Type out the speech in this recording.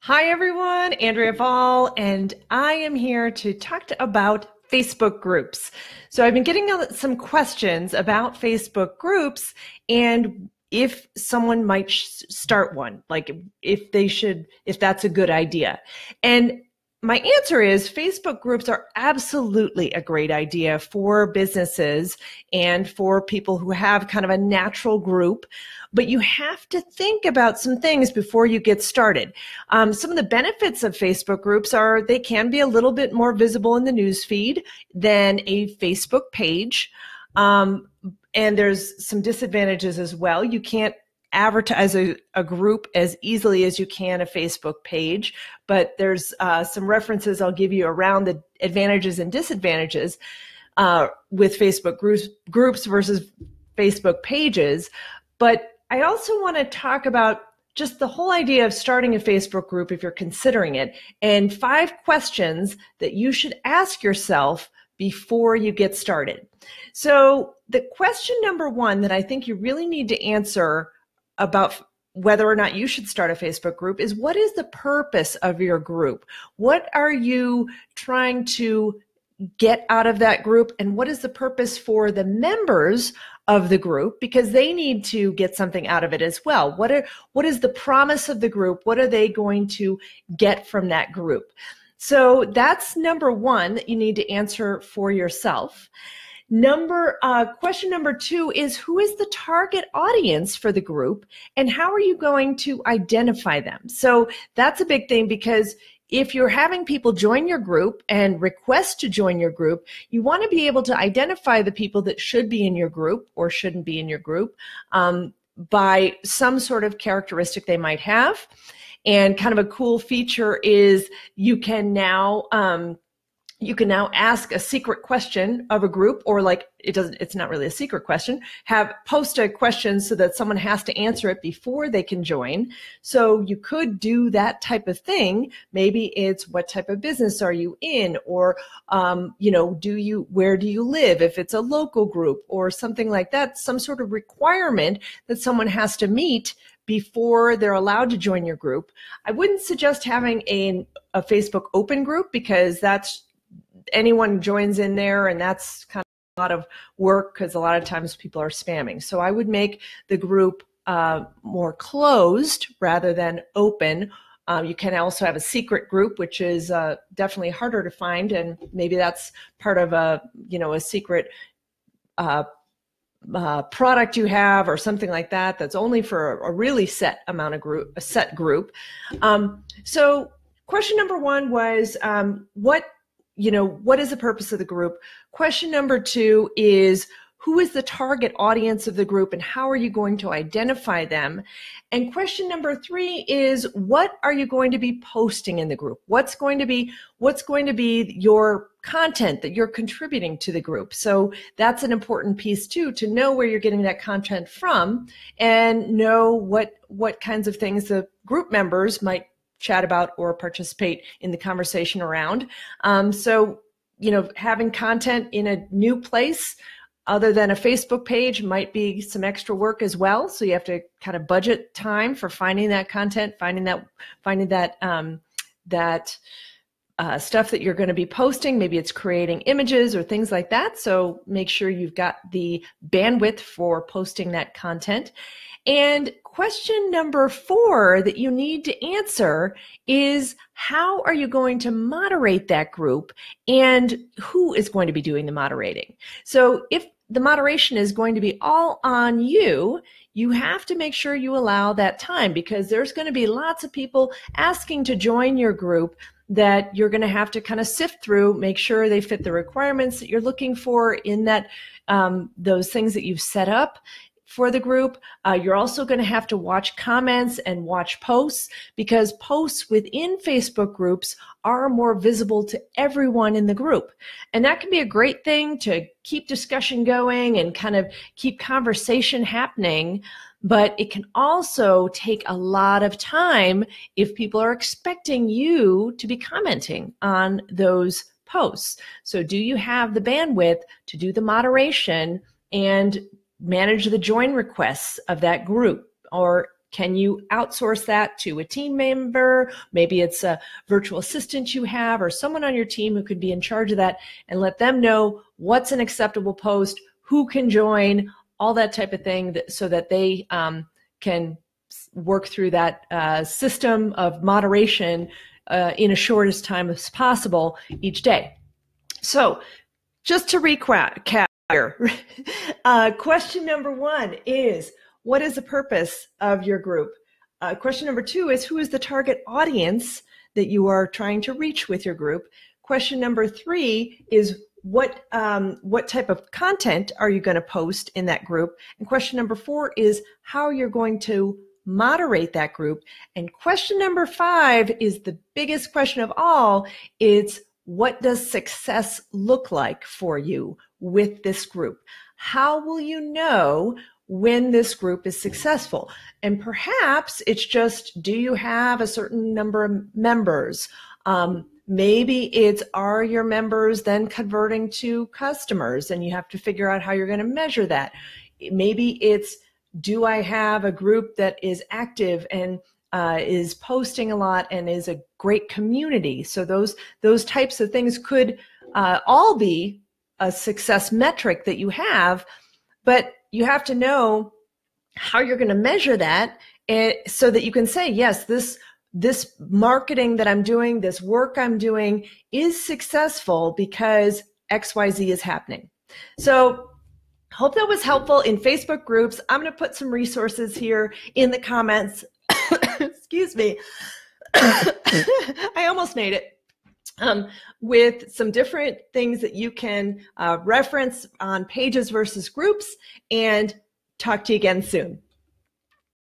Hi everyone, Andrea Vall, and I am here to talk about Facebook groups. So I've been getting some questions about Facebook groups and if someone might start one, like if that's a good idea. And my answer is Facebook groups are absolutely a great idea for businesses and for people who have kind of a natural group, but you have to think about some things before you get started. Some of the benefits of Facebook groups are they can be a little bit more visible in the newsfeed than a Facebook page. And there's some disadvantages as well. You can't advertise a group as easily as you can a Facebook page, but there's some references I'll give you around the advantages and disadvantages with Facebook groups versus Facebook pages. But I also want to talk about just the whole idea of starting a Facebook group if you're considering it, and 5 questions that you should ask yourself before you get started. So the question number 1 that I think you really need to answer about whether or not you should start a Facebook group is, what is the purpose of your group? What are you trying to get out of that group, and what is the purpose for the members of the group, because they need to get something out of it as well. What is the promise of the group? What are they going to get from that group? So that's number 1 that you need to answer for yourself. Question number 2 is, who is the target audience for the group, and how are you going to identify them? So that's a big thing, because if you're having people join your group and request to join your group, you want to be able to identify the people that should be in your group or shouldn't be in your group by some sort of characteristic they might have. And kind of a cool feature is you can now ask a secret question of a group, or like it's not really a secret question, post a question so that someone has to answer it before they can join. So you could do that type of thing. Maybe it's, what type of business are you in? Or, where do you live? If it's a local group or something like that, some sort of requirement that someone has to meet before they're allowed to join your group. I wouldn't suggest having a Facebook open group, because anyone joins in there, and that's kind of a lot of work, because a lot of times people are spamming. So I would make the group more closed rather than open. You can also have a secret group, which is definitely harder to find, and maybe that's part of a secret product you have or something like that, that's only for a really set group. So question number 1 was, what is the purpose of the group? Question number 2 is, who is the target audience of the group, and how are you going to identify them? And question number 3 is, what are you going to be posting in the group? What's going to be your content that you're contributing to the group? So that's an important piece too, to know where you're getting that content from, and know what kinds of things the group members might chat about or participate in the conversation around. So having content in a new place other than a Facebook page might be some extra work as well. So you have to kind of budget time for finding that content, finding that stuff that you're going to be posting. Maybe it's creating images or things like that. So make sure you've got the bandwidth for posting that content. And question number 4 that you need to answer is, how are you going to moderate that group, and who is going to be doing the moderating? So if the moderation is going to be all on you, you have to make sure you allow that time, because there's going to be lots of people asking to join your group that you're going to have to kind of sift through, make sure they fit the requirements that you're looking for in that those things that you've set up for the group. You're also going to have to watch comments and watch posts, because posts within Facebook groups are more visible to everyone in the group. And that can be a great thing to keep discussion going and kind of keep conversation happening. But it can also take a lot of time if people are expecting you to be commenting on those posts. So do you have the bandwidth to do the moderation and manage the join requests of that group? Or Can you outsource that to a team member? Maybe it's a virtual assistant you have or someone on your team who could be in charge of that, and let them know what's an acceptable post, who can join, all that type of thing, so that they can work through that system of moderation in a shortest time as possible each day. So just to recap here, question number 1 is, what is the purpose of your group? Question number 2 is, who is the target audience that you are trying to reach with your group? Question number 3 is, what type of content are you going to post in that group? And question number 4 is, how you're going to moderate that group. And question number 5 is the biggest question of all. It's, what does success look like for you with this group? How will you know when this group is successful? And perhaps it's just, do you have a certain number of members? Maybe it's, are your members then converting to customers? And you have to figure out how you're going to measure that. Maybe it's, do I have a group that is active and is posting a lot and is a great community? So those types of things could all be a success metric that you have, but you have to know how you're going to measure that, so that you can say, yes, this marketing that I'm doing, this work I'm doing is successful because XYZ is happening. So hope that was helpful. In Facebook groups, I'm going to put some resources here in the comments. Excuse me. I almost made it. With some different things that you can reference on pages versus groups, and talk to you again soon.